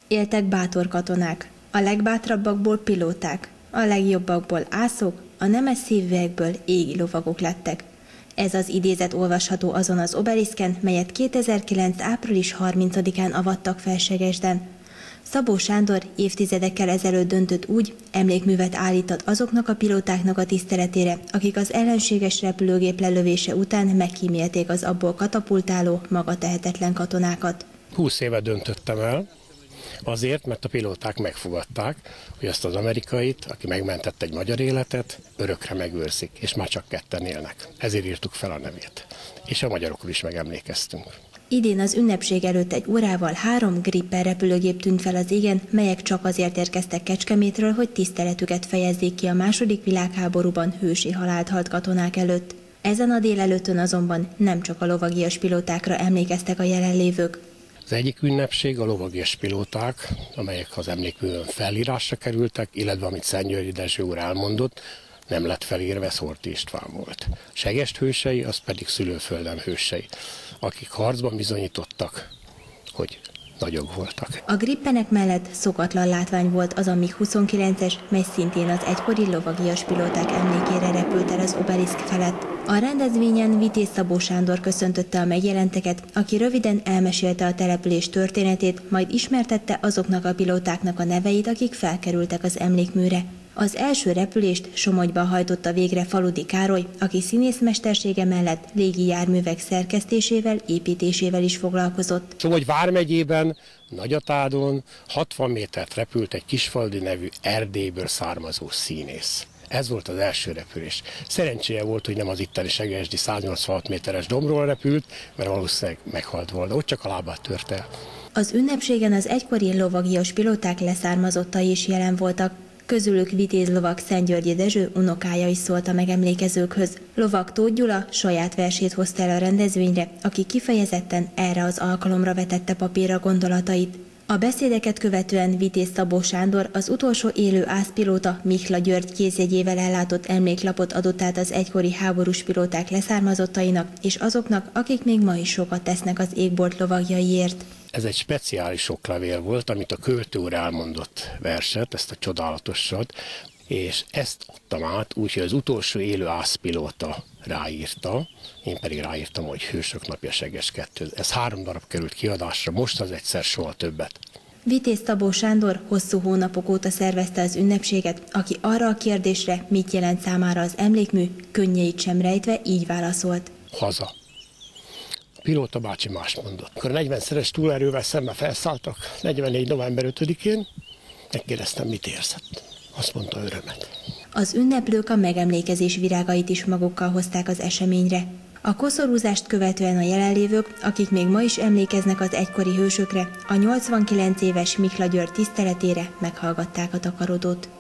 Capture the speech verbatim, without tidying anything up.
Éltek bátor katonák, a legbátrabbakból pilóták, a legjobbakból ászok, a nemes szívűekből égi lovagok lettek. Ez az idézet olvasható azon az obeliszken, melyet kétezer-kilenc. április harmincadikán avattak fel Segesden. Szabó Sándor évtizedekkel ezelőtt döntött úgy, emlékművet állított azoknak a pilótáknak a tiszteletére, akik az ellenséges repülőgép lelövése után megkímélték az abból katapultáló, magatehetetlen katonákat. Húsz éve döntöttem el, azért, mert a pilóták megfogadták, hogy azt az amerikait, aki megmentett egy magyar életet, örökre megőrzik, és már csak ketten élnek. Ezért írtuk fel a nevét. És a magyarokról is megemlékeztünk. Idén az ünnepség előtt egy órával három Gripen repülőgép tűnt fel az égen, melyek csak azért érkeztek Kecskemétről, hogy tiszteletüket fejezzék ki a második világháborúban hősi halált halt katonák előtt. Ezen a délelőttön azonban nem csak a lovagias pilótákra emlékeztek a jelenlévők. Az egyik ünnepség a lovagias pilóták, amelyek az emlékművön felírásra kerültek, illetve amit Szentgyörgyi Dezső úr elmondott, nem lett felírva, Horthy István volt. Segest hősei, az pedig szülőföldem hősei, akik harcban bizonyítottak, hogy nagyok voltak. A Gripenek mellett szokatlan látvány volt az a MiG huszonkilences, mely szintén az egykori lovagias pilóták emlékére repült el az obeliszk felett. A rendezvényen Vitéz Szabó Sándor köszöntötte a megjelenteket, aki röviden elmesélte a település történetét, majd ismertette azoknak a pilótáknak a neveit, akik felkerültek az emlékműre. Az első repülést Somogyban hajtotta végre Faludi Károly, aki színészmestersége mellett légi járművek szerkesztésével, építésével is foglalkozott. Somogy vármegyében, Nagyatádon hatvan métert repült egy Kisfaludi nevű Erdélyből származó színész. Ez volt az első repülés. Szerencséje volt, hogy nem az itteni segesdi száznyolcvanhat méteres dombról repült, mert valószínűleg meghalt volna, ott csak a lábát törte el. Az ünnepségen az egykori lovagias pilóták leszármazottai is jelen voltak. Közülük Vitéz lovag Szentgyörgyi Dezső unokája is szólt a megemlékezőkhöz. Lovag Tóth Gyula saját versét hozta el a rendezvényre, aki kifejezetten erre az alkalomra vetette papírra gondolatait. A beszédeket követően Vitéz Szabó Sándor az utolsó élő ászpilóta Mihla György kézjegyével ellátott emléklapot adott át az egykori háborús pilóták leszármazottainak és azoknak, akik még ma is sokat tesznek az égbolt lovagjaiért. Ez egy speciális oklevél volt, amit a költő úr elmondott verset, ezt a csodálatosat, és ezt adtam át, úgyhogy az utolsó élő ászpilóta ráírta, én pedig ráírtam, hogy Hősök napja Seges kettő. Ez három darab került kiadásra, most az egyszer, soha többet. Vitéz Szabó Sándor hosszú hónapok óta szervezte az ünnepséget, aki arra a kérdésre, mit jelent számára az emlékmű, könnyeit sem rejtve így válaszolt. Haza. A pilóta bácsi más mondott. Akkor a negyvenszeres túlerővel szembe felszálltak negyvennégy november ötödikén, megkérdeztem, mit érzett. Azt mondta, örömet. Az ünneplők a megemlékezés virágait is magukkal hozták az eseményre. A koszorúzást követően a jelenlévők, akik még ma is emlékeznek az egykori hősökre, a nyolcvankilenc éves Mihla György tiszteletére meghallgatták a takarodót.